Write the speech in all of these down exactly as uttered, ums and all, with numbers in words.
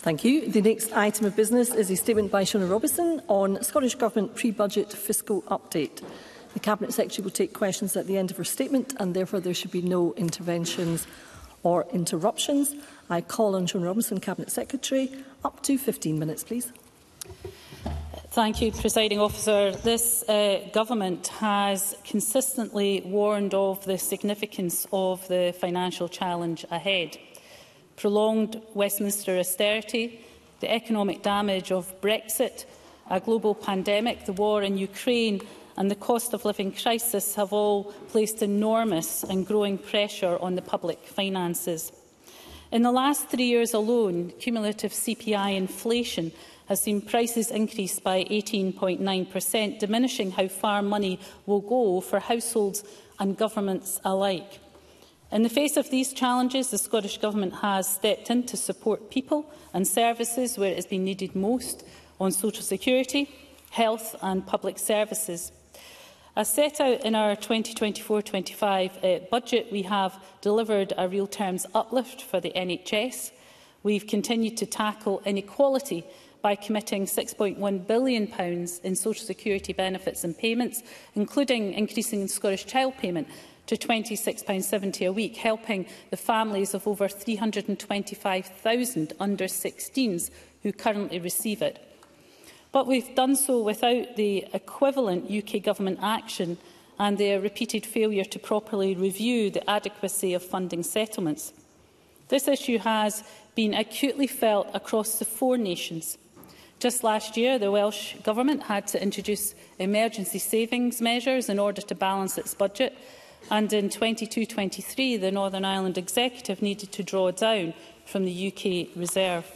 Thank you. The next item of business is a statement by Shona Robison on Scottish Government pre-budget fiscal update. The Cabinet Secretary will take questions at the end of her statement, and therefore there should be no interventions or interruptions. I call on Shona Robison, Cabinet Secretary. Up to fifteen minutes, please. Thank you, Presiding Officer. This uh, Government has consistently warned of the significance of the financial challenge ahead. Prolonged Westminster austerity, the economic damage of Brexit, a global pandemic, the war in Ukraine and the cost of living crisis have all placed enormous and growing pressure on the public finances. In the last three years alone, cumulative C P I inflation has seen prices increase by eighteen point nine percent, diminishing how far money will go for households and governments alike. In the face of these challenges, the Scottish Government has stepped in to support people and services where it has been needed most on social security, health and public services. As set out in our twenty twenty-four twenty-five uh, budget, we have delivered a real terms uplift for the N H S. We've continued to tackle inequality by committing six point one billion pounds in social security benefits and payments, including increasing the Scottish Child Payment to twenty-six pounds seventy a week, helping the families of over three hundred and twenty-five thousand under sixteens who currently receive it. But we've done so without the equivalent U K Government action and their repeated failure to properly review the adequacy of funding settlements. This issue has been acutely felt across the four nations. Just last year, the Welsh Government had to introduce emergency savings measures in order to balance its budget, and in twenty-two twenty-three, the Northern Ireland Executive needed to draw down from the U K reserve.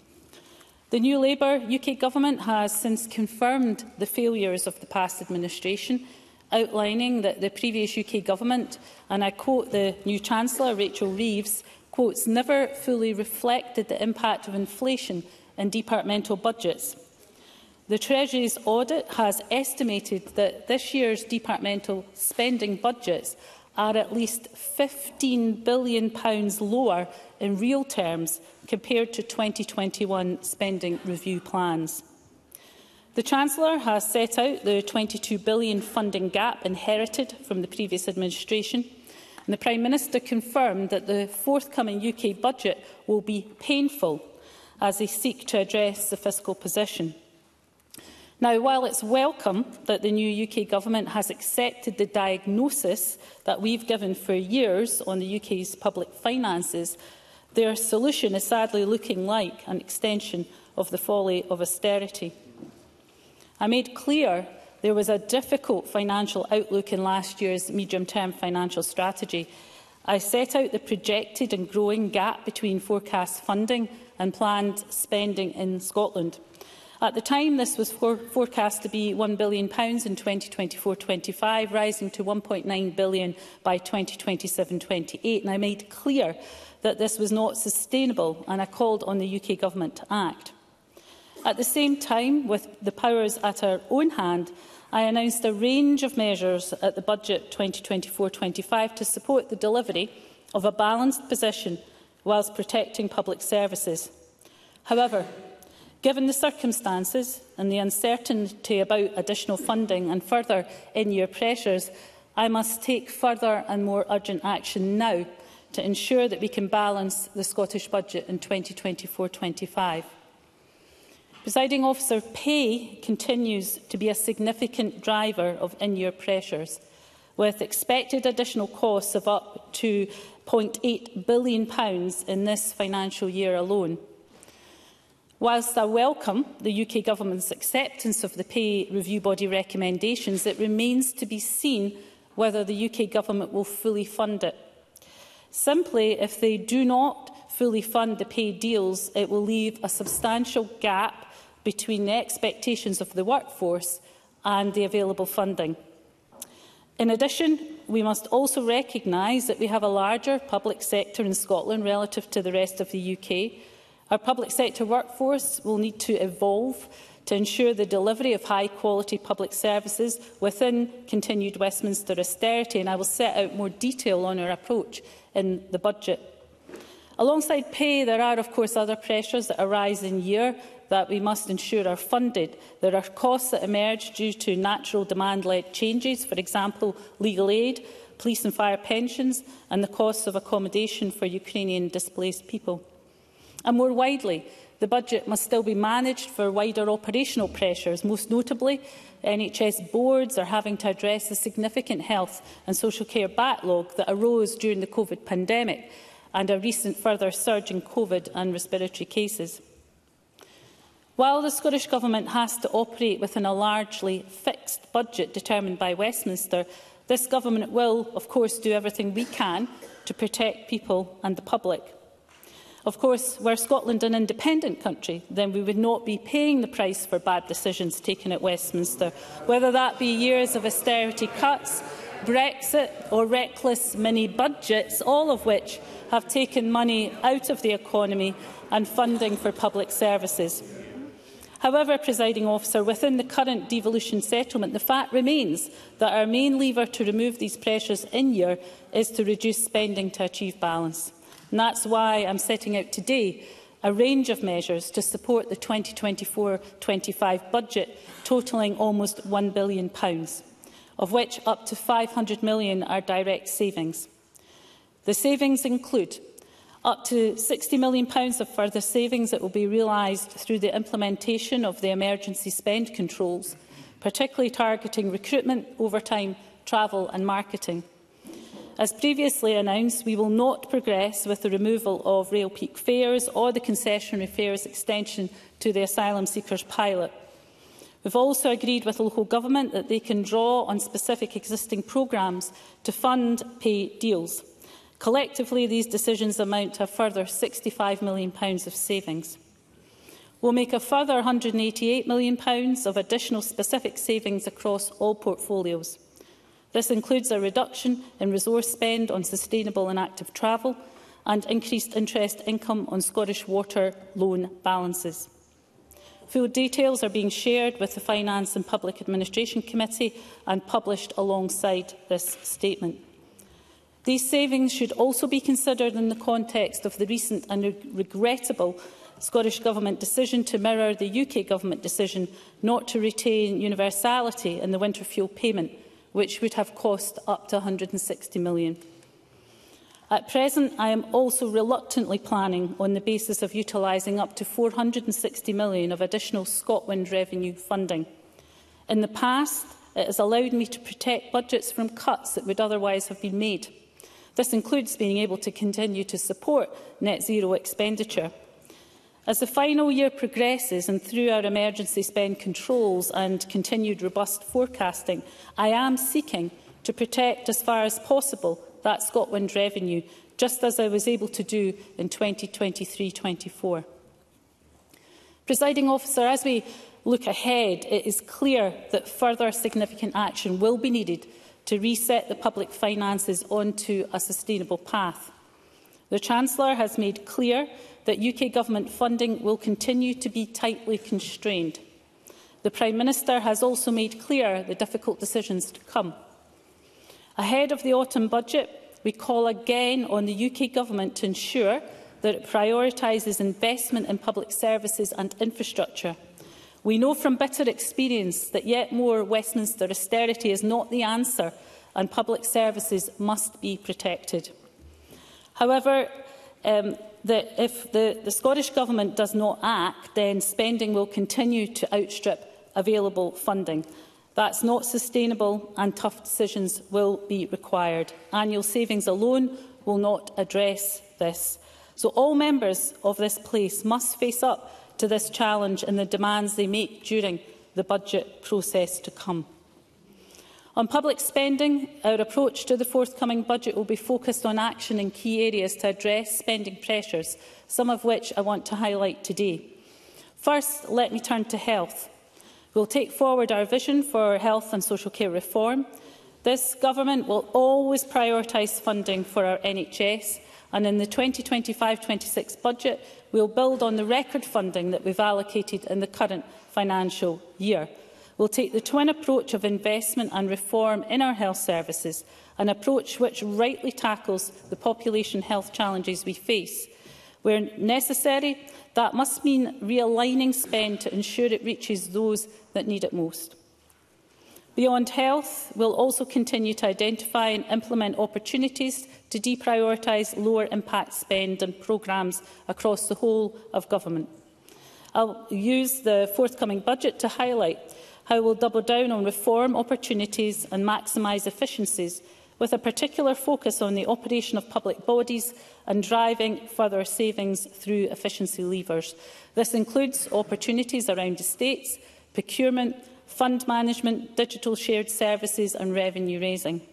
The new Labour U K Government has since confirmed the failures of the past administration, outlining that the previous U K Government, and I quote the new Chancellor, Rachel Reeves, quotes, never fully reflected the impact of inflation in departmental budgets. The Treasury's audit has estimated that this year's departmental spending budgets are at least fifteen billion pounds lower in real terms compared to twenty twenty-one spending review plans. The Chancellor has set out the twenty-two billion pounds funding gap inherited from the previous administration, and the Prime Minister confirmed that the forthcoming U K budget will be painful as they seek to address the fiscal position. Now, while it's welcome that the new U K Government has accepted the diagnosis that we've given for years on the U K's public finances, their solution is sadly looking like an extension of the folly of austerity. I made clear there was a difficult financial outlook in last year's medium-term financial strategy. I set out the projected and growing gap between forecast funding and planned spending in Scotland. At the time, this was for forecast to be one billion pounds in twenty twenty-four twenty-five, rising to one point nine billion pounds by twenty twenty-seven twenty-eight, and I made clear that this was not sustainable, and I called on the U K Government to act. At the same time, with the powers at our own hand, I announced a range of measures at the budget twenty twenty-four twenty-five to support the delivery of a balanced position whilst protecting public services. However, given the circumstances and the uncertainty about additional funding and further in-year pressures, I must take further and more urgent action now to ensure that we can balance the Scottish budget in twenty twenty-four twenty-five. Presiding Officer, pay continues to be a significant driver of in-year pressures, with expected additional costs of up to zero point eight billion pounds in this financial year alone. Whilst I welcome the U K Government's acceptance of the pay review body recommendations, it remains to be seen whether the U K Government will fully fund it. Simply, if they do not fully fund the pay deals, it will leave a substantial gap between the expectations of the workforce and the available funding. In addition, we must also recognise that we have a larger public sector in Scotland relative to the rest of the U K. Our public sector workforce will need to evolve to ensure the delivery of high-quality public services within continued Westminster austerity, and I will set out more detail on our approach in the budget. Alongside pay, there are, of course, other pressures that arise in year that we must ensure are funded. There are costs that emerge due to natural demand-led changes, for example, legal aid, police and fire pensions, and the costs of accommodation for Ukrainian displaced people. And more widely, the budget must still be managed for wider operational pressures. Most notably, N H S boards are having to address the significant health and social care backlog that arose during the COVID pandemic and a recent further surge in COVID and respiratory cases. While the Scottish Government has to operate within a largely fixed budget determined by Westminster, this Government will, of course, do everything we can to protect people and the public. Of course, were Scotland an independent country, then we would not be paying the price for bad decisions taken at Westminster, whether that be years of austerity cuts, Brexit or reckless mini-budgets, all of which have taken money out of the economy and funding for public services. However, Presiding Officer, within the current devolution settlement, the fact remains that our main lever to remove these pressures in year is to reduce spending to achieve balance. And that's why I am setting out today a range of measures to support the twenty twenty-four twenty-five budget, totalling almost one billion pounds, of which up to five hundred million pounds are direct savings. The savings include up to sixty million pounds of further savings that will be realised through the implementation of the emergency spend controls, particularly targeting recruitment, overtime, travel and marketing. As previously announced, we will not progress with the removal of rail peak fares or the concessionary fares extension to the asylum seekers pilot. We have also agreed with the local government that they can draw on specific existing programmes to fund pay deals. Collectively, these decisions amount to a further sixty-five million pounds of savings. We will make a further one hundred and eighty-eight million pounds of additional specific savings across all portfolios. This includes a reduction in resource spend on sustainable and active travel and increased interest income on Scottish Water loan balances. Full details are being shared with the Finance and Public Administration Committee and published alongside this statement. These savings should also be considered in the context of the recent and regrettable Scottish Government decision to mirror the U K Government decision not to retain universality in the winter fuel payment, which would have cost up to one hundred and sixty million pounds. At present, I am also reluctantly planning on the basis of utilising up to four hundred and sixty million pounds of additional ScotWind revenue funding. In the past, it has allowed me to protect budgets from cuts that would otherwise have been made. This includes being able to continue to support net zero expenditure. As the final year progresses and through our emergency spend controls and continued robust forecasting, I am seeking to protect as far as possible that ScotWind revenue, just as I was able to do in twenty twenty-three twenty-four. Presiding Officer, as we look ahead, it is clear that further significant action will be needed to reset the public finances onto a sustainable path. The Chancellor has made clear that U K Government funding will continue to be tightly constrained. The Prime Minister has also made clear the difficult decisions to come. Ahead of the autumn budget, we call again on the U K Government to ensure that it prioritises investment in public services and infrastructure. We know from bitter experience that yet more Westminster austerity is not the answer, and public services must be protected. However, um, that if the, the Scottish Government does not act, then spending will continue to outstrip available funding. That's not sustainable, and tough decisions will be required. Annual savings alone will not address this. So all members of this place must face up to this challenge and the demands they make during the budget process to come. On public spending, our approach to the forthcoming budget will be focused on action in key areas to address spending pressures, some of which I want to highlight today. First, let me turn to health. We will take forward our vision for health and social care reform. This Government will always prioritise funding for our N H S, and in the twenty twenty-five twenty-six budget, we will build on the record funding that we have allocated in the current financial year. We will take the twin approach of investment and reform in our health services, an approach which rightly tackles the population health challenges we face. Where necessary, that must mean realigning spend to ensure it reaches those that need it most. Beyond health, we will also continue to identify and implement opportunities to deprioritise lower impact spend and programmes across the whole of government. I will use the forthcoming budget to highlight how we will double down on reform opportunities and maximise efficiencies, with a particular focus on the operation of public bodies and driving further savings through efficiency levers. This includes opportunities around estates, procurement, fund management, digital shared services and revenue raising.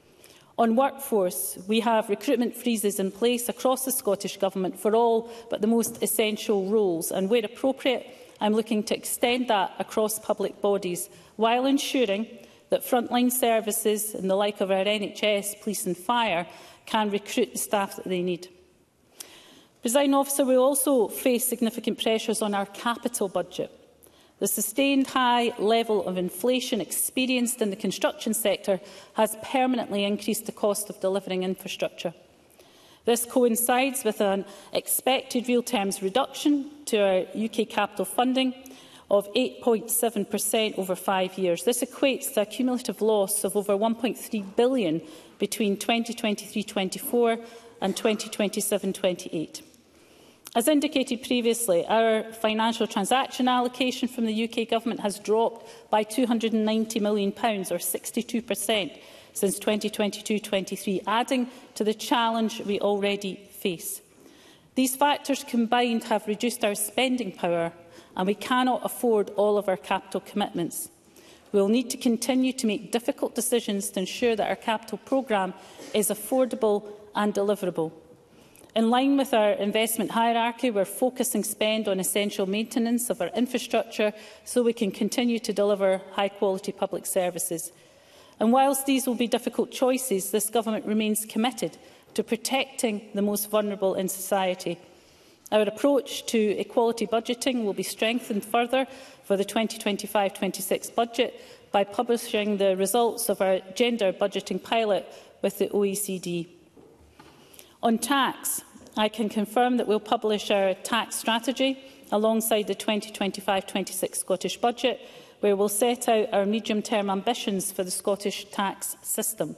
On workforce, we have recruitment freezes in place across the Scottish Government for all but the most essential roles, and where appropriate, I am looking to extend that across public bodies, while ensuring that frontline services and the like of our N H S, police and fire can recruit the staff that they need. Presiding Officer, we also face significant pressures on our capital budget. The sustained high level of inflation experienced in the construction sector has permanently increased the cost of delivering infrastructure. This coincides with an expected real terms reduction to our U K capital funding of eight point seven percent over five years. This equates to a cumulative loss of over one point three billion pounds between twenty twenty-three twenty-four and twenty twenty-seven twenty-eight. As indicated previously, our financial transaction allocation from the U K Government has dropped by two hundred and ninety million pounds, or sixty-two percent, since twenty twenty-two twenty-three, adding to the challenge we already face. These factors combined have reduced our spending power, and we cannot afford all of our capital commitments. We will need to continue to make difficult decisions to ensure that our capital programme is affordable and deliverable. In line with our investment hierarchy, we are focusing spend on essential maintenance of our infrastructure so we can continue to deliver high-quality public services. And whilst these will be difficult choices, this Government remains committed to protecting the most vulnerable in society. Our approach to equality budgeting will be strengthened further for the twenty twenty-five twenty-six budget by publishing the results of our gender budgeting pilot with the O E C D. On tax, I can confirm that we will publish our tax strategy alongside the twenty twenty-five twenty-six Scottish Budget, where we will set out our medium-term ambitions for the Scottish tax system.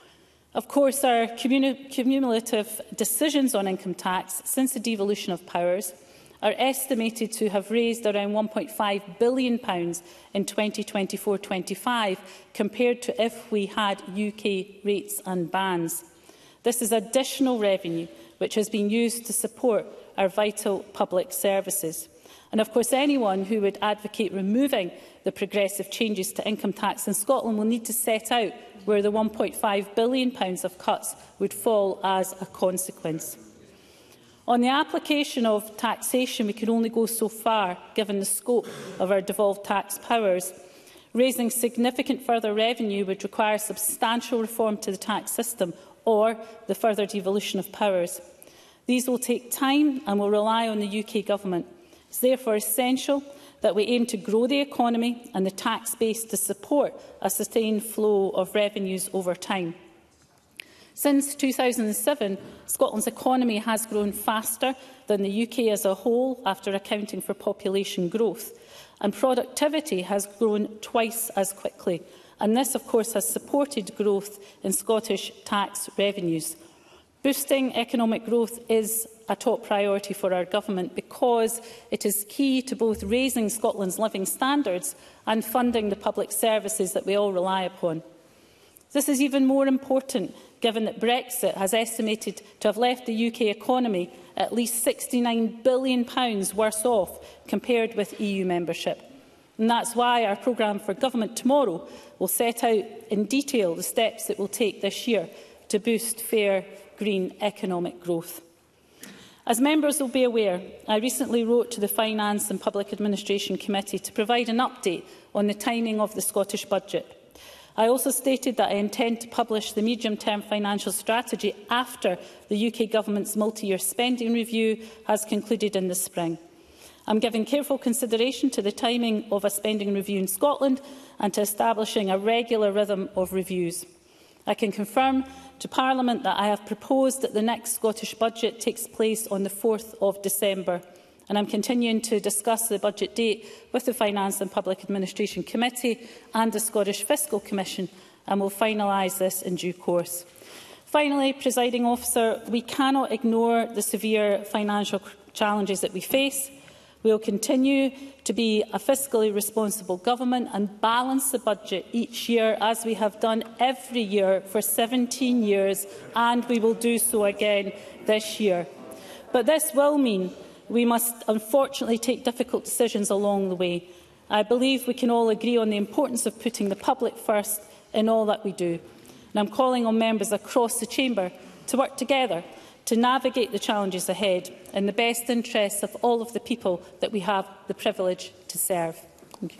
Of course, our cumulative decisions on income tax since the devolution of powers are estimated to have raised around one point five billion pounds in twenty twenty-four twenty-five, compared to if we had U K rates and bans. This is additional revenue which has been used to support our vital public services. And of course, anyone who would advocate removing the progressive changes to income tax in Scotland will need to set out where the one point five billion pounds of cuts would fall as a consequence. On the application of taxation, we can only go so far, given the scope of our devolved tax powers. Raising significant further revenue would require substantial reform to the tax system or the further devolution of powers. These will take time and will rely on the U K Government. It is therefore essential that we aim to grow the economy and the tax base to support a sustained flow of revenues over time. Since two thousand seven, Scotland's economy has grown faster than the U K as a whole after accounting for population growth, and productivity has grown twice as quickly. And this, of course, has supported growth in Scottish tax revenues. Boosting economic growth is a top priority for our Government because it is key to both raising Scotland's living standards and funding the public services that we all rely upon. This is even more important given that Brexit has estimated to have left the U K economy at least sixty-nine billion pounds worse off compared with E U membership. And that is why our programme for Government tomorrow will set out in detail the steps it will take this year to boost fair, green economic growth. As members will be aware, I recently wrote to the Finance and Public Administration Committee to provide an update on the timing of the Scottish Budget. I also stated that I intend to publish the medium-term financial strategy after the U K Government's multi-year spending review has concluded in the spring. I am giving careful consideration to the timing of a spending review in Scotland and to establishing a regular rhythm of reviews. I can confirm to Parliament that I have proposed that the next Scottish Budget takes place on the fourth of December, and I am continuing to discuss the budget date with the Finance and Public Administration Committee and the Scottish Fiscal Commission, and will finalise this in due course. Finally, Presiding Officer, we cannot ignore the severe financial challenges that we face. We will continue to be a fiscally responsible government and balance the budget each year, as we have done every year for seventeen years, and we will do so again this year. But this will mean we must unfortunately take difficult decisions along the way. I believe we can all agree on the importance of putting the public first in all that we do. And I am calling on members across the chamber to work together to navigate the challenges ahead in the best interests of all of the people that we have the privilege to serve. Thank you.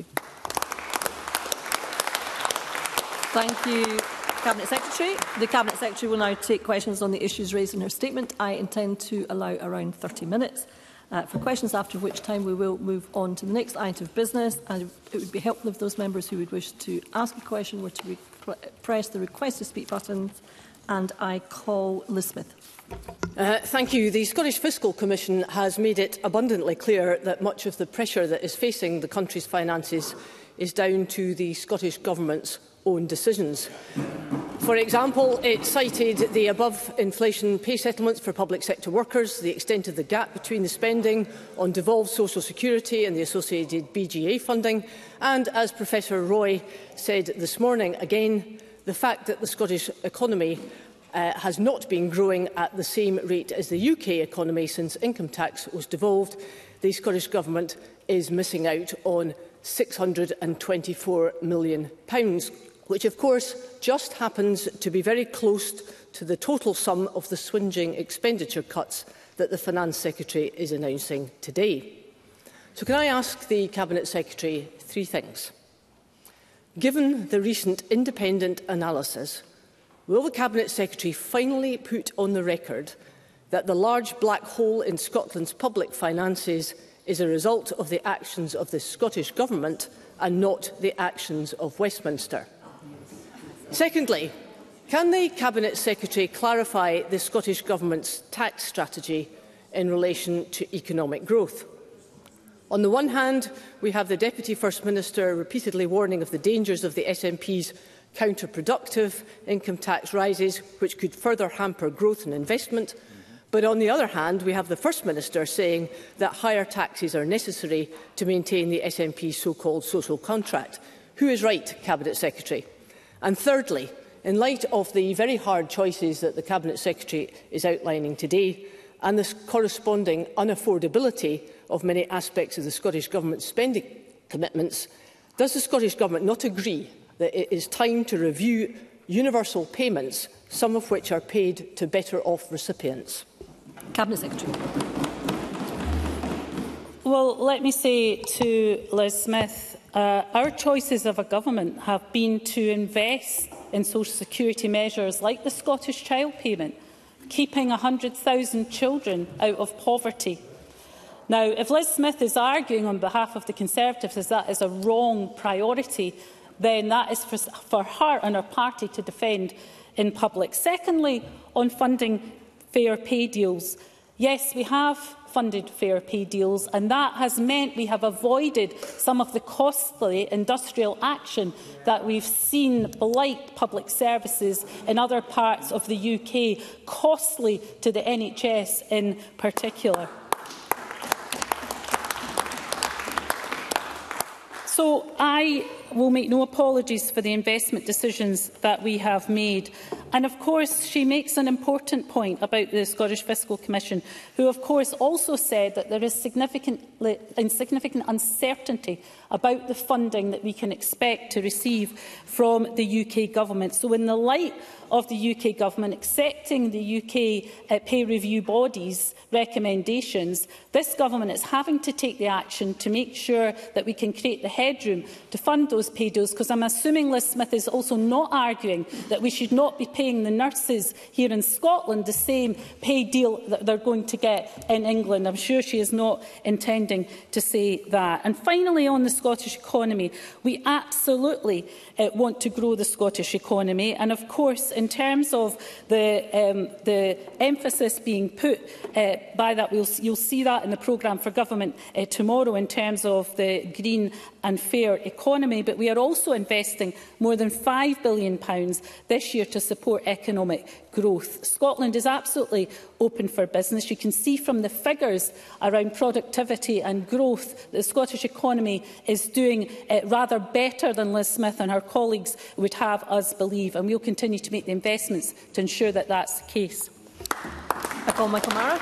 Thank you, Cabinet Secretary. The Cabinet Secretary will now take questions on the issues raised in her statement. I intend to allow around thirty minutes uh, for questions, after which time we will move on to the next item of business. And it would be helpful if those members who would wish to ask a question were to press the request to speak buttons. And I call Liz Smith. Uh, thank you. The Scottish Fiscal Commission has made it abundantly clear that much of the pressure that is facing the country's finances is down to the Scottish Government's own decisions. For example, it cited the above-inflation pay settlements for public sector workers, the extent of the gap between the spending on devolved social security and the associated B G A funding, and, as Professor Roy said this morning, again, the fact that the Scottish economy Uh, has not been growing at the same rate as the U K economy since income tax was devolved. The Scottish Government is missing out on six hundred and twenty-four million pounds, which of course just happens to be very close to the total sum of the swingeing expenditure cuts that the Finance Secretary is announcing today. So can I ask the Cabinet Secretary three things? Given the recent independent analysis, will the Cabinet Secretary finally put on the record that the large black hole in Scotland's public finances is a result of the actions of the Scottish Government and not the actions of Westminster? Secondly, can the Cabinet Secretary clarify the Scottish Government's tax strategy in relation to economic growth? On the one hand, we have the Deputy First Minister repeatedly warning of the dangers of the S N P's counterproductive income tax rises, which could further hamper growth and investment. But on the other hand, we have the First Minister saying that higher taxes are necessary to maintain the S N P's so-called social contract. Who is right, Cabinet Secretary? And thirdly, in light of the very hard choices that the Cabinet Secretary is outlining today and the corresponding unaffordability of many aspects of the Scottish Government's spending commitments, does the Scottish Government not agree that it is time to review universal payments, some of which are paid to better-off recipients? Cabinet Secretary. Well, let me say to Liz Smith, uh, our choices of a government have been to invest in social security measures like the Scottish Child Payment, keeping one hundred thousand children out of poverty. Now, if Liz Smith is arguing on behalf of the Conservatives that that is a wrong priority, then that is for, for her and her party to defend in public. Secondly, on funding fair pay deals, yes, we have funded fair pay deals, and that has meant we have avoided some of the costly industrial action that we've seen blight public services in other parts of the U K, costly to the N H S in particular. So I will make no apologies for the investment decisions that we have made. And of course, she makes an important point about the Scottish Fiscal Commission, who of course also said that there is significant, significant uncertainty about the funding that we can expect to receive from the U K Government. So in the light of the U K Government accepting the U K uh, pay review body's recommendations, this Government is having to take the action to make sure that we can create the headroom to fund those those pay deals, because I'm assuming Liz Smith is also not arguing that we should not be paying the nurses here in Scotland the same pay deal that they're going to get in England. I'm sure she is not intending to say that. And finally, on the Scottish economy, we absolutely uh, want to grow the Scottish economy. And of course, in terms of the, um, the emphasis being put uh, by that, we'll, you'll see that in the programme for government uh, tomorrow in terms of the green and fair economy. But we are also investing more than five billion pounds this year to support economic growth. Scotland is absolutely open for business. You can see from the figures around productivity and growth that the Scottish economy is doing uh, rather better than Liz Smith and her colleagues would have us believe, and we will continue to make the investments to ensure that that's the case. I call Michael Mara.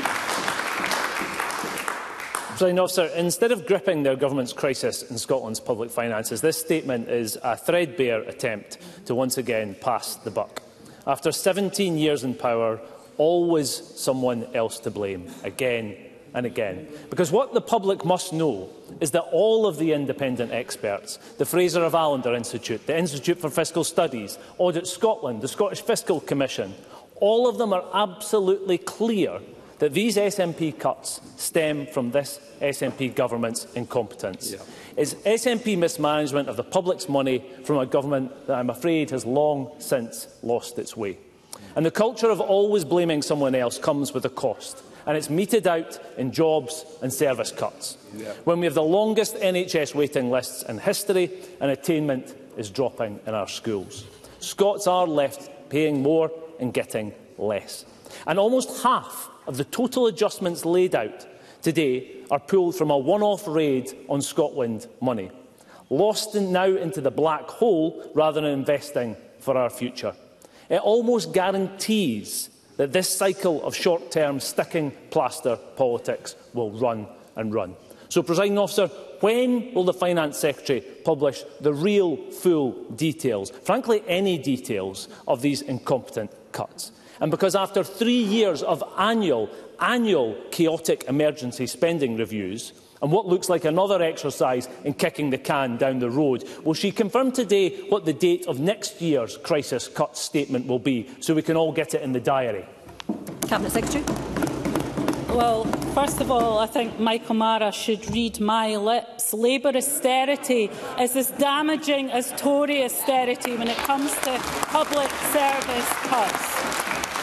Presiding Officer, instead of gripping their government's crisis in Scotland's public finances, this statement is a threadbare attempt to once again pass the buck. After seventeen years in power, always someone else to blame, again and again. Because what the public must know is that all of the independent experts, the Fraser of Allender Institute, the Institute for Fiscal Studies, Audit Scotland, the Scottish Fiscal Commission, all of them are absolutely clear that these S N P cuts stem from this S N P government's incompetence. Yeah. It's S N P mismanagement of the public's money from a government that I'm afraid has long since lost its way. And the culture of always blaming someone else comes with a cost, and it's meted out in jobs and service cuts. Yeah. When we have the longest N H S waiting lists in history and attainment is dropping in our schools. Scots are left paying more and getting less. And almost half of the total adjustments laid out today are pulled from a one-off raid on Scotland money, lost in now into the black hole rather than investing for our future. It almost guarantees that this cycle of short-term sticking plaster politics will run and run. So, Presiding Officer, when will the Finance Secretary publish the real, full details, frankly any details, of these incompetent cuts? And because after three years of annual, annual chaotic emergency spending reviews and what looks like another exercise in kicking the can down the road, will she confirm today what the date of next year's crisis cut statement will be, so we can all get it in the diary? Cabinet Secretary. Well, first of all, I think Michael Mara should read my lips. Labour austerity is as damaging as Tory austerity when it comes to public service cuts.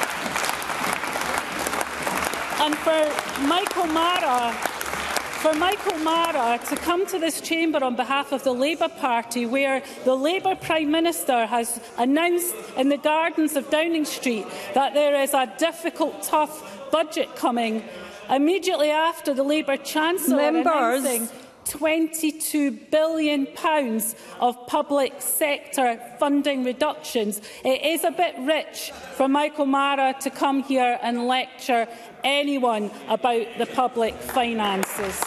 And for Michael Mara, for Michael Mara to come to this chamber on behalf of the Labour Party, where the Labour Prime Minister has announced in the gardens of Downing Street that there is a difficult, tough budget coming, immediately after the Labour Chancellor Members. announcing twenty-two billion pounds of public sector funding reductions. It is a bit rich for Michael Mara to come here and lecture anyone about the public finances.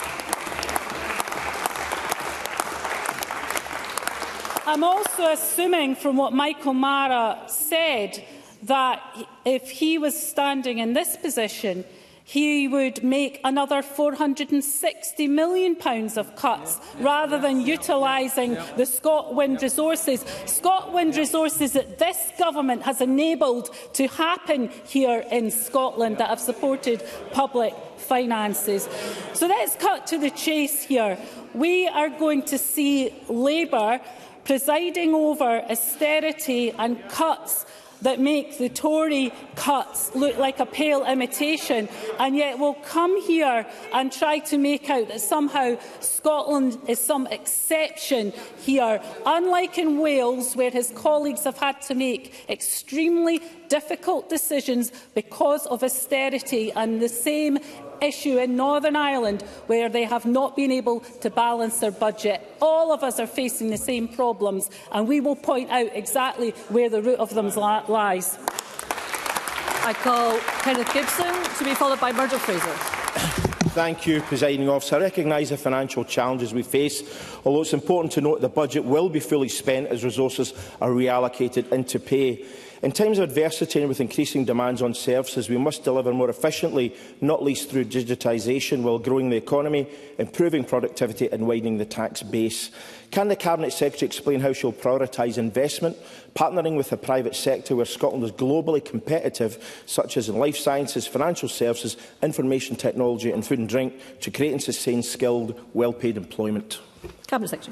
I'm also assuming from what Michael Mara said that if he was standing in this position, he would make another four hundred and sixty million pounds of cuts rather than utilising the ScotWind resources. ScotWind resources that this government has enabled to happen here in Scotland that have supported public finances. So let's cut to the chase here. We are going to see Labour presiding over austerity and cuts that make the Tory cuts look like a pale imitation, and yet will come here and try to make out that somehow Scotland is some exception here, unlike in Wales, where his colleagues have had to make extremely difficult decisions because of austerity, and the same issue in Northern Ireland, where they have not been able to balance their budget. All of us are facing the same problems, and we will point out exactly where the root of them lies. I call Kenneth Gibson to be followed by Murdo Fraser. Thank you, Presiding Officer. I recognise the financial challenges we face, although it's important to note the budget will be fully spent as resources are reallocated into pay. In times of adversity and with increasing demands on services, we must deliver more efficiently, not least through digitisation, while growing the economy, improving productivity and widening the tax base. Can the Cabinet Secretary explain how she will prioritise investment, partnering with the private sector where Scotland is globally competitive, such as in life sciences, financial services, information technology and food and drink, to create and sustain skilled, well-paid employment? Cabinet Secretary.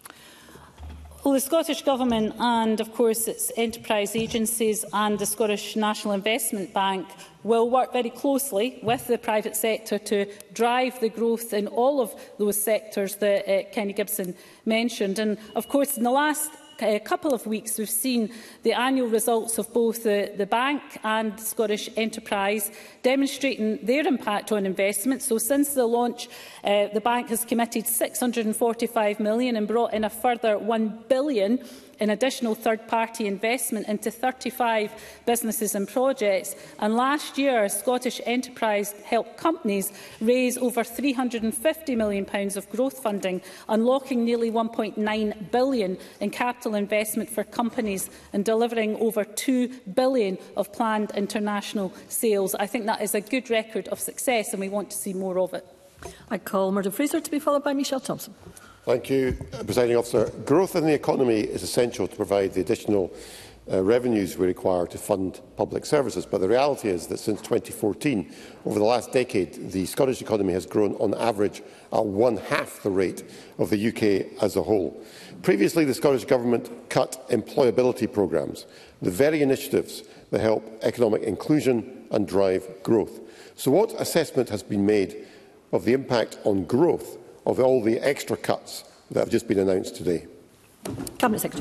Well, the Scottish Government and, of course, its enterprise agencies and the Scottish National Investment Bank will work very closely with the private sector to drive the growth in all of those sectors that uh, Kenny Gibson mentioned. And, of course, in the last a couple of weeks, we've seen the annual results of both the, the Bank and Scottish Enterprise demonstrating their impact on investment. So since the launch, uh, the Bank has committed six hundred and forty-five million pounds and brought in a further one billion pounds in additional third-party investment into thirty-five businesses and projects. And last year, Scottish Enterprise helped companies raise over three hundred and fifty million pounds of growth funding, unlocking nearly one point nine billion pounds in capital investment for companies and delivering over two billion pounds of planned international sales. I think that is a good record of success and we want to see more of it. I call Murdo Fraser to be followed by Michelle Thompson. Thank you, Presiding Officer. Growth in the economy is essential to provide the additional uh, revenues we require to fund public services. But the reality is that since twenty fourteen, over the last decade, the Scottish economy has grown on average at one half the rate of the U K as a whole. Previously, the Scottish Government cut employability programmes, the very initiatives that help economic inclusion and drive growth. So what assessment has been made of the impact on growth of all the extra cuts that have just been announced today? Cabinet Secretary.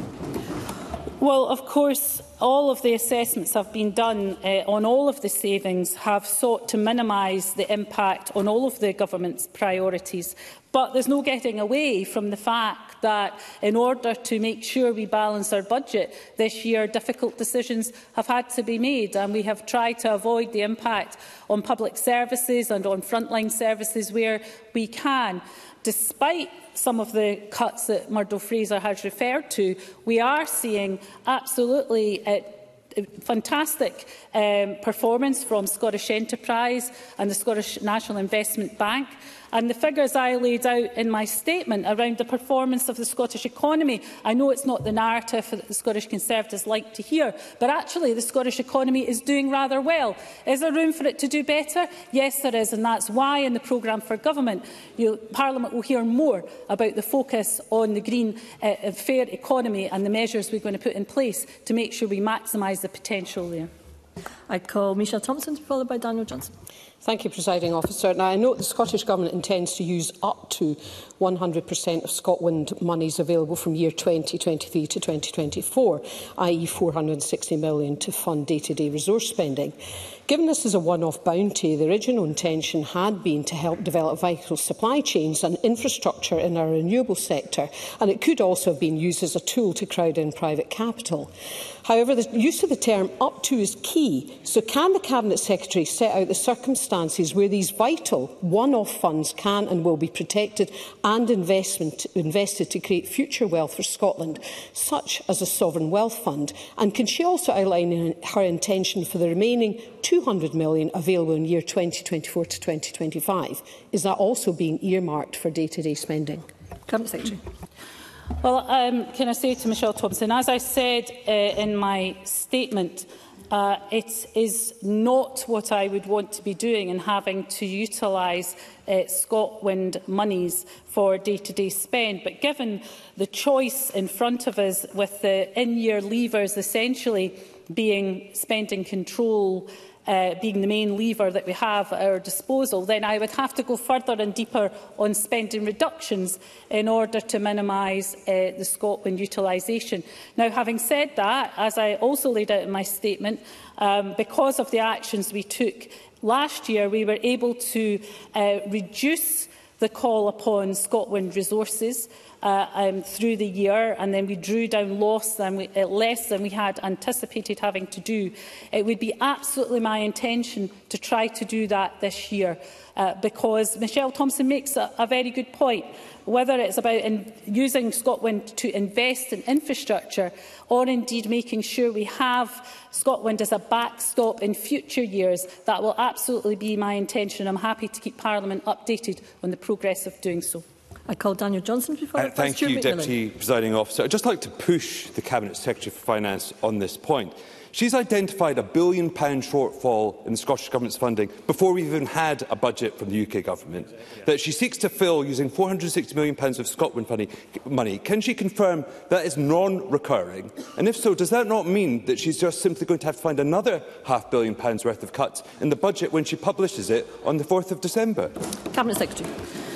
Well, of course, all of the assessments have been done uh, on all of the savings have sought to minimise the impact on all of the government's priorities. But there's no getting away from the fact that in order to make sure we balance our budget this year, difficult decisions have had to be made, and we have tried to avoid the impact on public services and on frontline services where we can. Despite some of the cuts that Murdo Fraser has referred to, we are seeing absolutely uh, fantastic um, performance from Scottish Enterprise and the Scottish National Investment Bank. And the figures I laid out in my statement around the performance of the Scottish economy, I know it's not the narrative that the Scottish Conservatives like to hear, but actually the Scottish economy is doing rather well. Is there room for it to do better? Yes, there is, and that's why in the programme for government, you, Parliament will hear more about the focus on the green, uh, fair economy and the measures we're going to put in place to make sure we maximise the potential there. I call Michelle Thompson to be followed by Daniel Johnson. Thank you, Presiding Officer. Now, I note the Scottish Government intends to use up to one hundred percent of Scotland monies available from year twenty twenty-three to twenty twenty-four, that is four hundred and sixty million pounds to fund day-to-day resource spending. Given this is a one-off bounty, the original intention had been to help develop vital supply chains and infrastructure in our renewable sector, and it could also have been used as a tool to crowd in private capital. However, the use of the term up to is key, so can the Cabinet Secretary set out the circumstances where these vital one-off funds can and will be protected and investment, invested to create future wealth for Scotland, such as a sovereign wealth fund? And can she also outline her intention for the remaining two hundred million pounds available in year twenty twenty-four to twenty twenty-five? Is that also being earmarked for day-to-day spending? Cabinet Secretary. Well, um, can I say to Michelle Thompson, as I said uh, in my statement, uh, it is not what I would want to be doing and having to utilise uh, ScotWind monies for day-to-day spend. But given the choice in front of us with the in-year levers essentially being spending control, Uh, being the main lever that we have at our disposal, then I would have to go further and deeper on spending reductions in order to minimise uh, the ScotWind utilisation. Now, having said that, as I also laid out in my statement, um, because of the actions we took last year, we were able to uh, reduce the call upon ScotWind resources Uh, um, through the year, and then we drew down loss than we, uh, less than we had anticipated having to do. It would be absolutely my intention to try to do that this year, uh, because Michelle Thompson makes a, a very good point. Whether it's about in, using Scotland to invest in infrastructure, or indeed making sure we have Scotland as a backstop in future years, that will absolutely be my intention. I'm happy to keep Parliament updated on the progress of doing so. I call Daniel Johnson before uh, Thank you, Deputy Presiding Officer. I'd just like to push the Cabinet Secretary for Finance on this point. She's identified a billion pound shortfall in the Scottish Government's funding before we even had a budget from the U K Government, that she seeks to fill using four hundred and sixty million pounds of Scotland money. Can she confirm that is non-recurring? And if so, does that not mean that she's just simply going to have to find another half billion pounds worth of cuts in the budget when she publishes it on the fourth of December? Cabinet Secretary.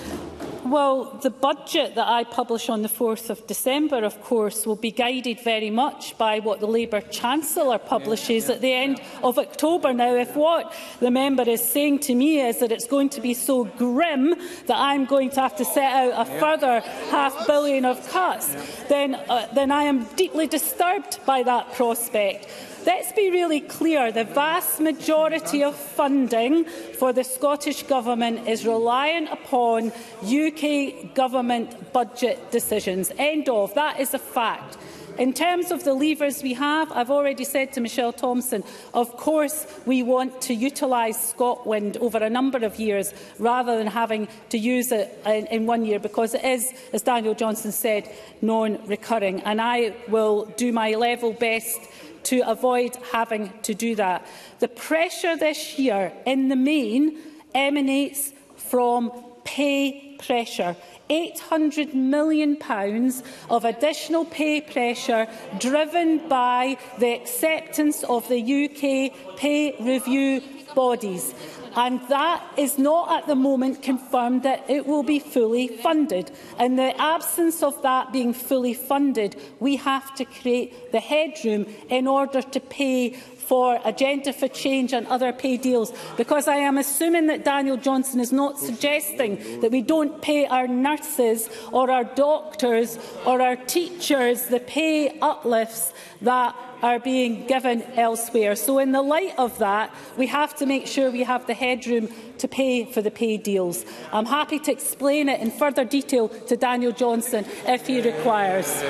Well, the budget that I publish on the fourth of December, of course, will be guided very much by what the Labour Chancellor publishes yeah, yeah, at the end yeah. of October. Now, if what the member is saying to me is that it's going to be so grim that I'm going to have to set out a yeah. further half billion of cuts, yeah. then, uh, then I am deeply disturbed by that prospect. Let's be really clear, the vast majority of funding for the Scottish Government is reliant upon U K Government budget decisions. End of. That is a fact. In terms of the levers we have, I've already said to Michelle Thompson, of course we want to utilise Scotland over a number of years rather than having to use it in, in one year, because it is, as Daniel Johnson said, non-recurring. And I will do my level best to avoid having to do that. The pressure this year, in the main, emanates from pay pressure. eight hundred million pounds of additional pay pressure driven by the acceptance of the U K pay review bodies. And that is not at the moment confirmed that it will be fully funded. In the absence of that being fully funded, we have to create the headroom in order to pay for Agenda for Change and other pay deals, because I am assuming that Daniel Johnson is not suggesting that we don't pay our nurses or our doctors or our teachers the pay uplifts that are being given elsewhere. So in the light of that, we have to make sure we have the headroom to pay for the pay deals. I'm happy to explain it in further detail to Daniel Johnson if he requires.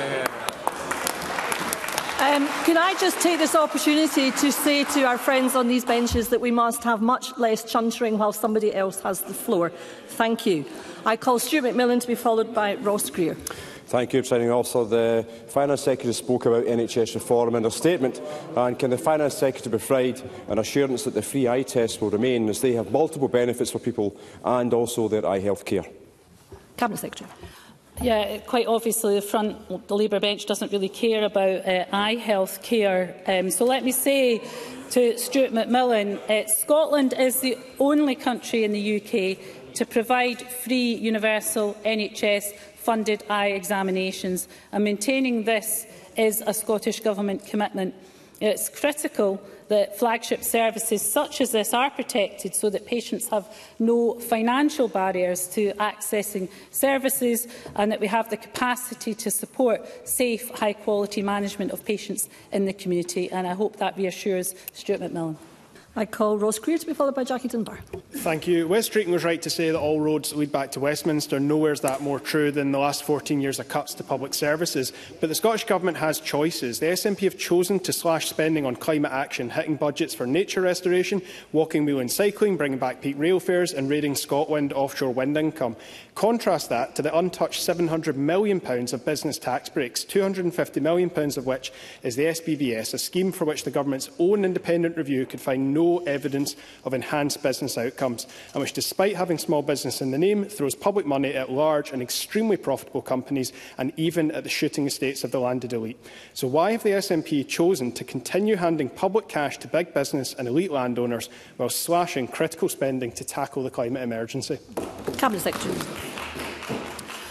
Um, can I just take this opportunity to say to our friends on these benches that we must have much less chuntering while somebody else has the floor. Thank you. I call Stuart McMillan to be followed by Ross Greer. Thank you, Presiding Officer. The Finance Secretary spoke about N H S reform in her statement. And can the Finance Secretary provide an assurance that the free eye tests will remain, as they have multiple benefits for people and also their eye health care? Cabinet Secretary. Yeah, quite obviously the front, the Labour bench doesn't really care about uh, eye health care. Um, so let me say to Stuart McMillan, uh, Scotland is the only country in the U K to provide free universal N H S funded eye examinations, and maintaining this is a Scottish Government commitment. It's critical that flagship services such as this are protected so that patients have no financial barriers to accessing services, and that we have the capacity to support safe, high-quality management of patients in the community. And I hope that reassures Stuart McMillan. I call Ross Greer to be followed by Jackie Dunbar. Thank you. Wes Streeton was right to say that all roads lead back to Westminster. Nowhere is that more true than the last fourteen years of cuts to public services. But the Scottish Government has choices. The S N P have chosen to slash spending on climate action, hitting budgets for nature restoration, walking, wheel and cycling, bringing back peak rail fares and raiding Scotland offshore wind income. Contrast that to the untouched seven hundred million pounds of business tax breaks, two hundred and fifty million pounds of which is the S B B S, a scheme for which the Government's own independent review could find no evidence of enhanced business outcomes, and which, despite having small business in the name, throws public money at large and extremely profitable companies, and even at the shooting estates of the landed elite. So why have the S N P chosen to continue handing public cash to big business and elite landowners while slashing critical spending to tackle the climate emergency? Cabinet Secretary.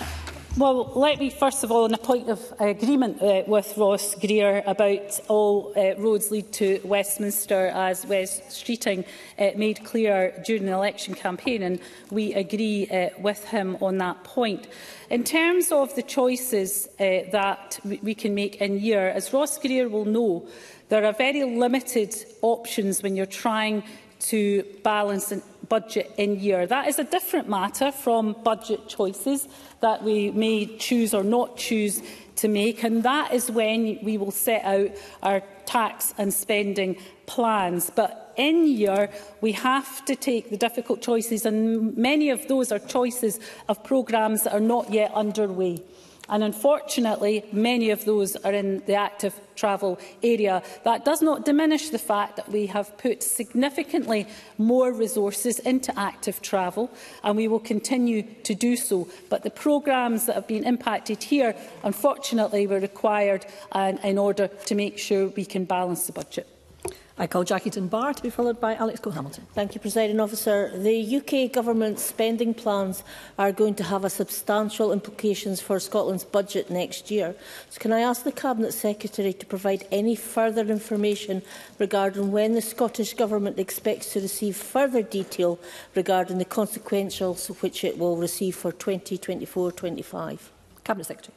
Well, let me first of all, on a point of agreement uh, with Ross Greer about all uh, roads lead to Westminster, as Wes Streeting uh, made clear during the election campaign, and we agree uh, with him on that point. In terms of the choices uh, that we can make in year, as Ross Greer will know, there are very limited options when you're trying to balance a budget in year. That is a different matter from budget choices that we may choose or not choose to make, and that is when we will set out our tax and spending plans. But in year, we have to take the difficult choices, and many of those are choices of programmes that are not yet underway. And unfortunately, many of those are in the active travel area. That does not diminish the fact that we have put significantly more resources into active travel, and we will continue to do so. But the programmes that have been impacted here, unfortunately, were required uh, in order to make sure we can balance the budget. I call Jackie Dunbar to be followed by Alex Cole-Hamilton. Thank you, Presiding Officer. The U K Government's spending plans are going to have a substantial implications for Scotland's budget next year. So can I ask the Cabinet Secretary to provide any further information regarding when the Scottish Government expects to receive further detail regarding the consequentials which it will receive for twenty twenty-four twenty-five? Cabinet Secretary.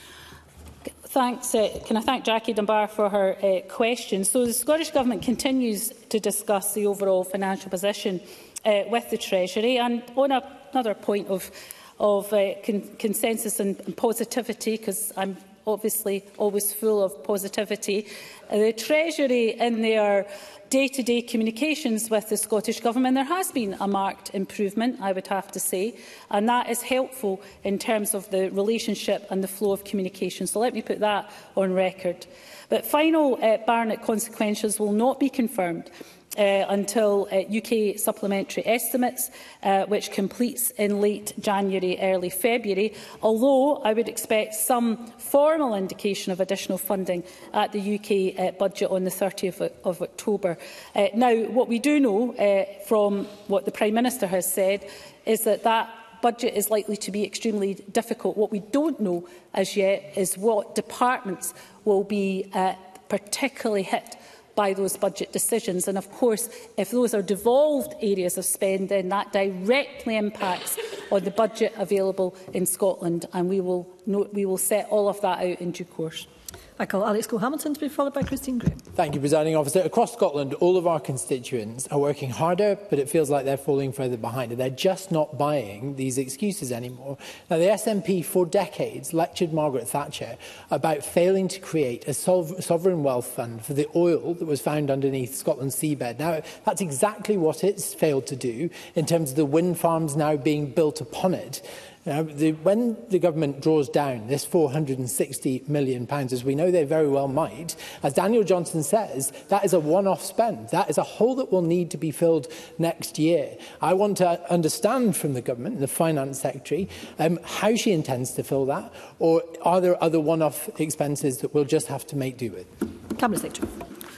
Thanks. Uh, can I thank Jackie Dunbar for her uh, question? So the Scottish Government continues to discuss the overall financial position uh, with the Treasury, and on a, another point of, of uh, con consensus and, and positivity, because I'm obviously always full of positivity, uh, the Treasury in their day-to-day communications with the Scottish Government, there has been a marked improvement, I would have to say, and that is helpful in terms of the relationship and the flow of communication. So let me put that on record. But final uh, Barnett consequentials will not be confirmed Uh, until uh, U K supplementary estimates, uh, which completes in late January, early February, although I would expect some formal indication of additional funding at the U K uh, budget on the thirtieth of October. Uh, now, what we do know uh, from what the Prime Minister has said is that that budget is likely to be extremely difficult. What we don't know as yet is what departments will be uh, particularly hit by those budget decisions. And of course, if those are devolved areas of spend, then that directly impacts on the budget available in Scotland, and we will, note, we will set all of that out in due course. I call Alex Cole-Hamilton to be followed by Christine Graham. Thank you, Presiding Officer. Across Scotland, all of our constituents are working harder, but it feels like they're falling further behind. They're just not buying these excuses anymore. Now, the S N P for decades lectured Margaret Thatcher about failing to create a sovereign wealth fund for the oil that was found underneath Scotland's seabed. Now, that's exactly what it's failed to do in terms of the wind farms now being built upon it. Now, the, when the government draws down this four hundred and sixty million pounds, as we know they very well might, as Daniel Johnson says, that is a one-off spend. That is a hole that will need to be filled next year. I want to understand from the government, the Finance Secretary, um, how she intends to fill that, or are there other one-off expenses that we'll just have to make do with? Cabinet Secretary.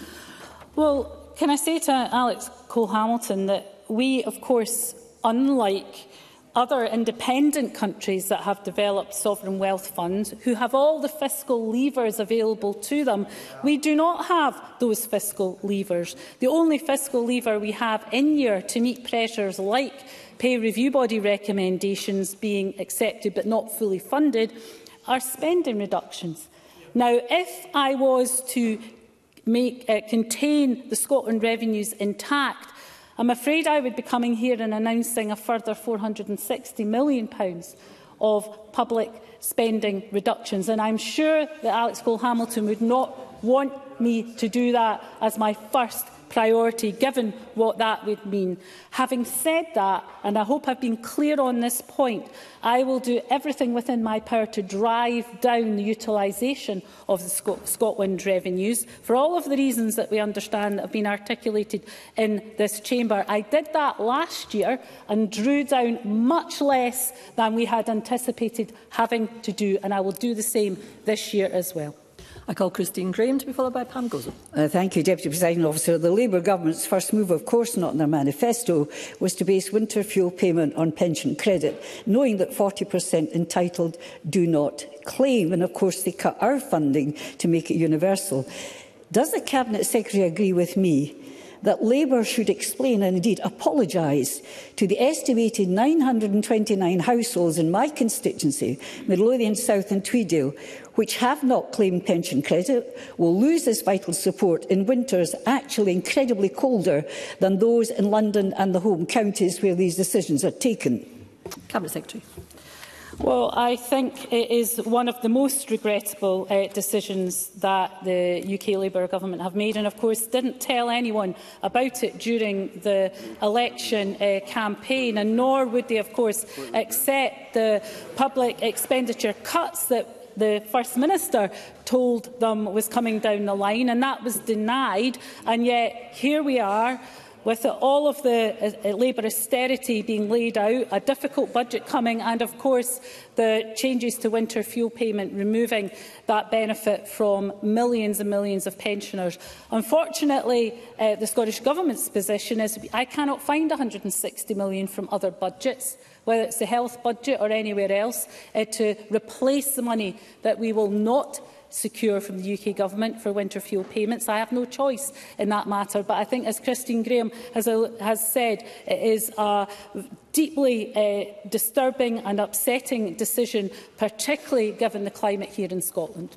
Well, can I say to Alex Cole-Hamilton that we, of course, unlike other independent countries that have developed sovereign wealth funds, who have all the fiscal levers available to them, we do not have those fiscal levers. The only fiscal lever we have in year to meet pressures like pay review body recommendations being accepted but not fully funded are spending reductions. Now, if I was to make, uh, contain the Scotland revenues intact, I'm afraid I would be coming here and announcing a further four hundred and sixty million pounds of public spending reductions. And I'm sure that Alex Cole-Hamilton would not want me to do that as my first priority, given what that would mean. Having said that, and I hope I've been clear on this point, I will do everything within my power to drive down the utilisation of the Sc Scotland revenues, for all of the reasons that we understand that have been articulated in this chamber. I did that last year and drew down much less than we had anticipated having to do, and I will do the same this year as well. I call Christine Graham to be followed by Pam Gozo. Uh, thank you, Deputy Presiding Officer. The Labour Government's first move, of course not in their manifesto, was to base winter fuel payment on pension credit, knowing that forty percent entitled do not claim. And of course they cut our funding to make it universal. Does the Cabinet Secretary agree with me that Labour should explain and indeed apologise to the estimated nine hundred and twenty-nine households in my constituency, Midlothian South and Tweeddale, which have not claimed pension credit, will lose this vital support in winters actually incredibly colder than those in London and the home counties where these decisions are taken? Cabinet Secretary. Well, I think it is one of the most regrettable uh, decisions that the U K Labour Government have made, and of course didn't tell anyone about it during the election uh, campaign, and nor would they of course accept the public expenditure cuts that the First Minister told them was coming down the line, and that was denied. And yet here we are, with all of the uh, Labour austerity being laid out, a difficult budget coming, and of course the changes to winter fuel payment removing that benefit from millions and millions of pensioners. Unfortunately, uh, the Scottish Government's position is I cannot find one hundred and sixty million pounds from other budgets, whether it's the health budget or anywhere else, uh, to replace the money that we will not secure from the U K Government for winter fuel payments. I have no choice in that matter, but I think, as Christine Graham has, uh, has said, it is a deeply uh, disturbing and upsetting decision, particularly given the climate here in Scotland.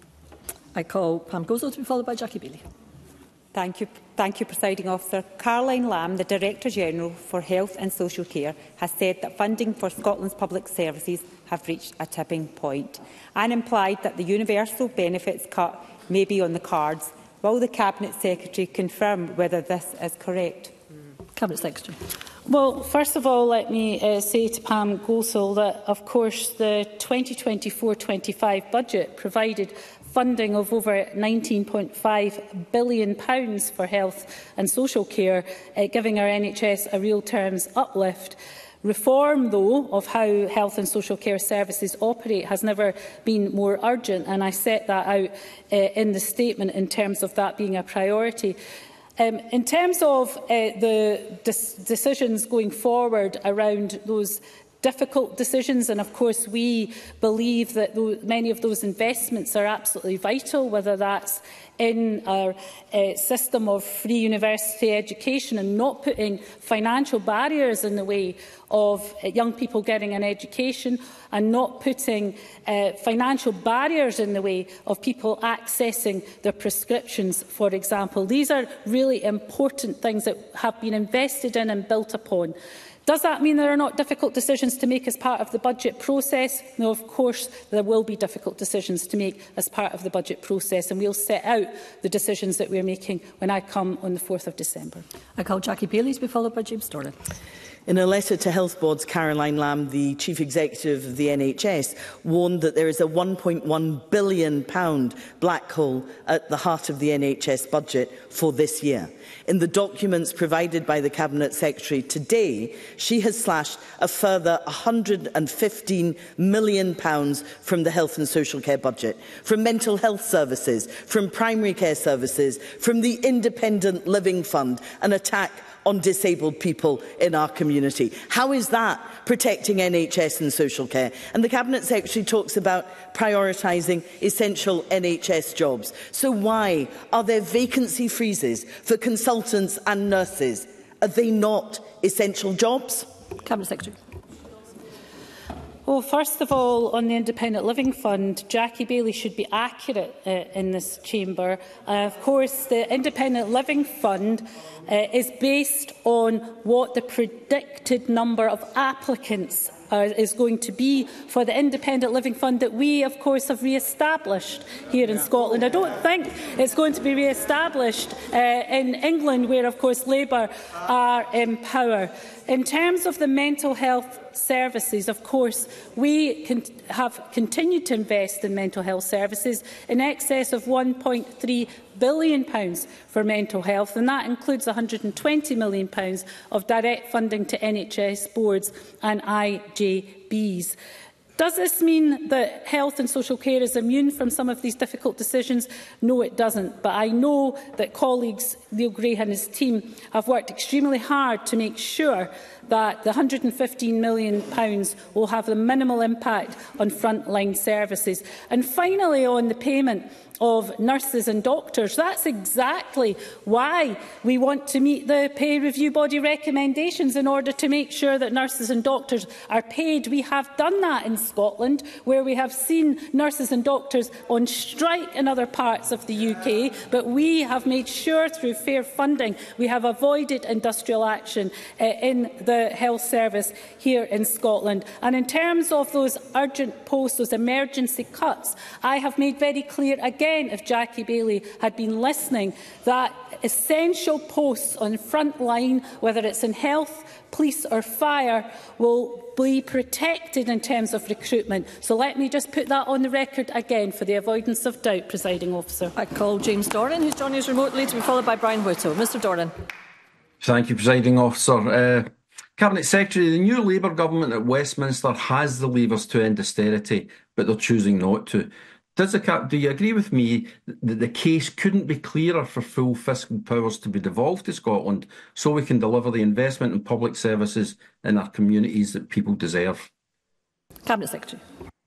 I call Pam Gozo to be followed by Jackie Bailey. Thank you, Thank you, Presiding Officer. Caroline Lamb, the Director-General for Health and Social Care, has said that funding for Scotland's public services have reached a tipping point, and implied that the universal benefits cut may be on the cards. Will the Cabinet Secretary confirm whether this is correct? Cabinet Secretary. Well, first of all, let me uh, say to Pam Gosal that, of course, the twenty twenty-four twenty-five budget provided funding of over nineteen point five billion pounds for health and social care, uh, giving our N H S a real terms uplift. Reform, though, of how health and social care services operate has never been more urgent, and I set that out uh, in the statement in terms of that being a priority. Um, in terms of uh, the decisions going forward around those difficult decisions, and of course we believe that many of those investments are absolutely vital, whether that's in our uh, system of free university education and not putting financial barriers in the way of uh, young people getting an education, and not putting uh, financial barriers in the way of people accessing their prescriptions, for example. These are really important things that have been invested in and built upon. Does that mean there are not difficult decisions to make as part of the budget process? No, of course there will be difficult decisions to make as part of the budget process, and we'll set out the decisions that we're making when I come on the fourth of December. I call Jackie Bailey to be followed by James Storer. In a letter to Health Board's Caroline Lamb, the Chief Executive of the N H S warned that there is a one point one billion pounds black hole at the heart of the N H S budget for this year. In the documents provided by the Cabinet Secretary today, she has slashed a further one hundred and fifteen million pounds from the health and social care budget, from mental health services, from primary care services, from the Independent Living Fund, an attack on disabled people in our community. How is that protecting N H S and social care? And the Cabinet Secretary talks about prioritising essential N H S jobs. So why are there vacancy freezes for consultants and nurses? Are they not essential jobs? Cabinet Secretary. Well, first of all, on the Independent Living Fund, Jackie Bailey should be accurate uh, in this chamber. Uh, of course, the Independent Living Fund uh, is based on what the predicted number of applicants Uh, is going to be for the Independent Living Fund that we, of course, have re-established here in Scotland. I don't think it's going to be re-established uh, in England, where, of course, Labour are in power. In terms of the mental health services, of course, we can have continued to invest in mental health services in excess of one point three billion pounds for mental health, and that includes one hundred and twenty million pounds of direct funding to N H S boards and I J Bs. Does this mean that health and social care is immune from some of these difficult decisions? No, it doesn't. But I know that colleagues, Neil Gray and his team, have worked extremely hard to make sure that the one hundred and fifteen million pounds will have a minimal impact on frontline services. And finally, on the payment of nurses and doctors, that's exactly why we want to meet the pay review body recommendations, in order to make sure that nurses and doctors are paid. We have done that in Scotland, where we have seen nurses and doctors on strike in other parts of the U K, but we have made sure through fair funding we have avoided industrial action uh, in the health service here in Scotland. And in terms of those urgent posts, those emergency cuts, I have made very clear again, if Jackie Baillie had been listening, that essential posts on front line, whether it's in health, police or fire, will be protected in terms of recruitment. So let me just put that on the record again for the avoidance of doubt, Presiding Officer. I call James Doran, who's joining us remotely, to be followed by Brian Whittle. Mr Doran. Thank you, Presiding Officer. Uh, Cabinet Secretary, the new Labour government at Westminster has the levers to end austerity, but they're choosing not to. Does the cap, do you agree with me that the case couldn't be clearer for full fiscal powers to be devolved to Scotland, so we can deliver the investment in public services in our communities that people deserve? Cabinet Secretary.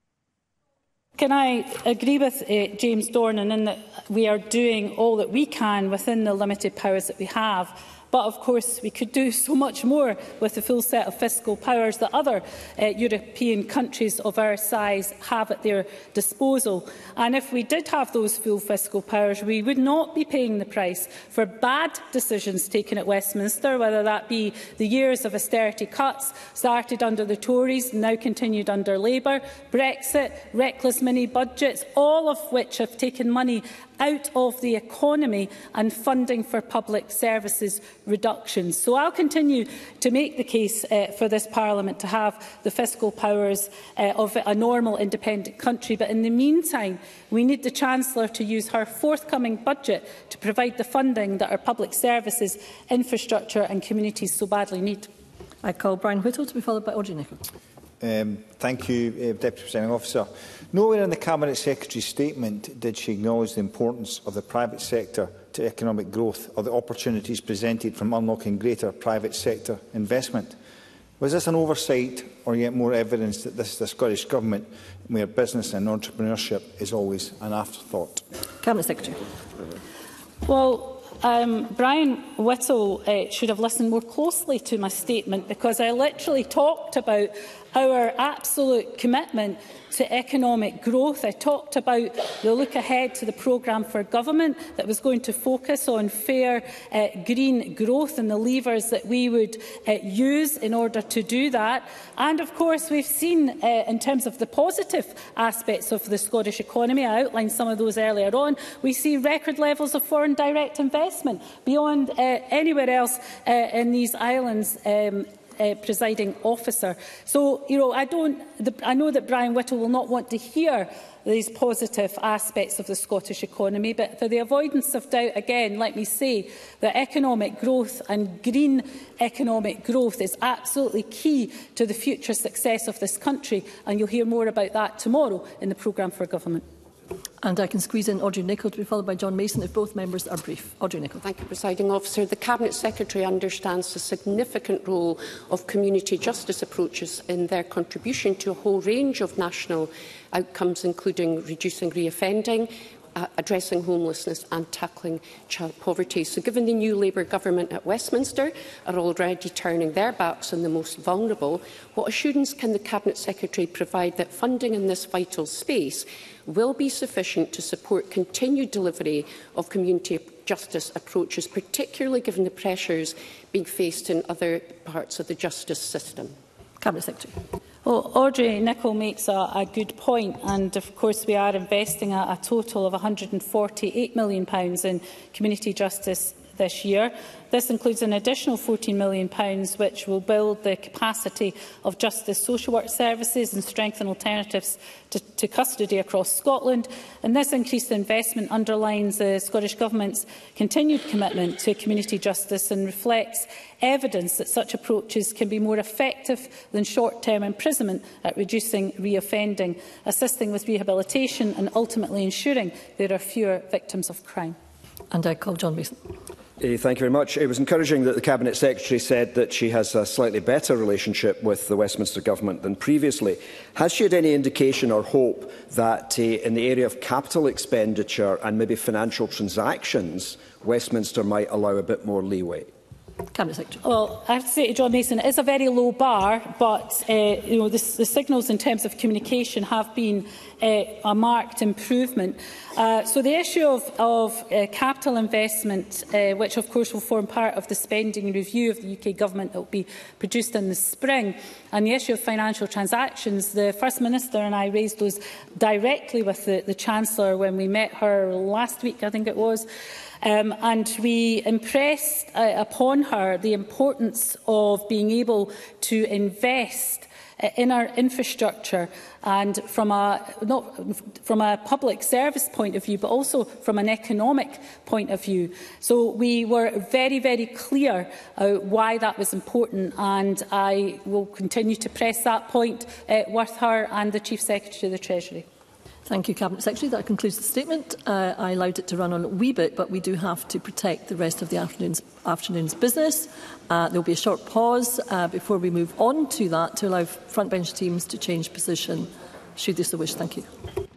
Can I agree with uh, James Dornan in that we are doing all that we can within the limited powers that we have? But of course we could do so much more with the full set of fiscal powers that other uh, European countries of our size have at their disposal. And if we did have those full fiscal powers, we would not be paying the price for bad decisions taken at Westminster, whether that be the years of austerity cuts started under the Tories, now continued under Labour, Brexit, reckless mini-budgets, all of which have taken money out of the economy and funding for public services reductions. So I'll continue to make the case uh, for this Parliament to have the fiscal powers uh, of a normal independent country. But in the meantime, we need the Chancellor to use her forthcoming budget to provide the funding that our public services, infrastructure and communities so badly need. I call Brian Whittle, to be followed by Audrey Nicholl. Um, thank you, uh, Deputy Presiding Officer. Nowhere in the Cabinet Secretary's statement did she acknowledge the importance of the private sector to economic growth or the opportunities presented from unlocking greater private sector investment. Was this an oversight, or yet more evidence that this is the Scottish Government where business and entrepreneurship is always an afterthought? Cabinet Secretary. Well, Um, Brian Whittle uh, should have listened more closely to my statement, because I literally talked about our absolute commitment to economic growth. I talked about the look ahead to the programme for government that was going to focus on fair uh, green growth and the levers that we would uh, use in order to do that. And of course we've seen uh, in terms of the positive aspects of the Scottish economy, I outlined some of those earlier on, we see record levels of foreign direct investment beyond uh, anywhere else uh, in these islands. Um, Uh, presiding officer. So, you know, I don't. The, I know that Brian Whittle will not want to hear these positive aspects of the Scottish economy, but for the avoidance of doubt, again, let me say that economic growth and green economic growth is absolutely key to the future success of this country, and you'll hear more about that tomorrow in the programme for government. And I can squeeze in Audrey Nicholl to be followed by John Mason if both members are brief. Audrey Nicholl. Thank you, Presiding Officer. The Cabinet Secretary understands the significant role of community justice approaches in their contribution to a whole range of national outcomes, including reducing reoffending, Uh, addressing homelessness and tackling child poverty. So given the new Labour government at Westminster are already turning their backs on the most vulnerable, what assurance can the Cabinet Secretary provide that funding in this vital space will be sufficient to support continued delivery of community justice approaches, particularly given the pressures being faced in other parts of the justice system? Cabinet Secretary. Well, Audrey Nicholl makes a, a good point, and of course we are investing a, a total of one hundred and forty-eight million pounds in community justice this year. This includes an additional fourteen million pounds which will build the capacity of justice social work services and strengthen alternatives to, to custody across Scotland. And this increased investment underlines the Scottish Government's continued commitment to community justice and reflects evidence that such approaches can be more effective than short-term imprisonment at reducing reoffending, assisting with rehabilitation and ultimately ensuring there are fewer victims of crime. And I call John Mason. Uh, thank you very much. It was encouraging that the Cabinet Secretary said that she has a slightly better relationship with the Westminster Government than previously. Has she had any indication or hope that uh, in the area of capital expenditure and maybe financial transactions, Westminster might allow a bit more leeway? Cabinet Secretary. Well, I have to say to John Mason, it is a very low bar, but uh, you know, the, the signals in terms of communication have been uh, a marked improvement. Uh, so the issue of, of uh, capital investment, uh, which of course will form part of the spending review of the U K Government that will be produced in the spring, and the issue of financial transactions, the First Minister and I raised those directly with the, the Chancellor when we met her last week, I think it was. Um, and we impressed uh, upon her the importance of being able to invest uh, in our infrastructure, and from a, not from a public service point of view, but also from an economic point of view. So we were very, very clear uh, why that was important, and I will continue to press that point uh, with her and the Chief Secretary of the Treasury. Thank you, Cabinet Secretary. That concludes the statement. Uh, I allowed it to run on a wee bit, but we do have to protect the rest of the afternoon's, afternoon's business. Uh, there will be a short pause uh, before we move on to that to allow front bench teams to change position, should they so wish. Thank you.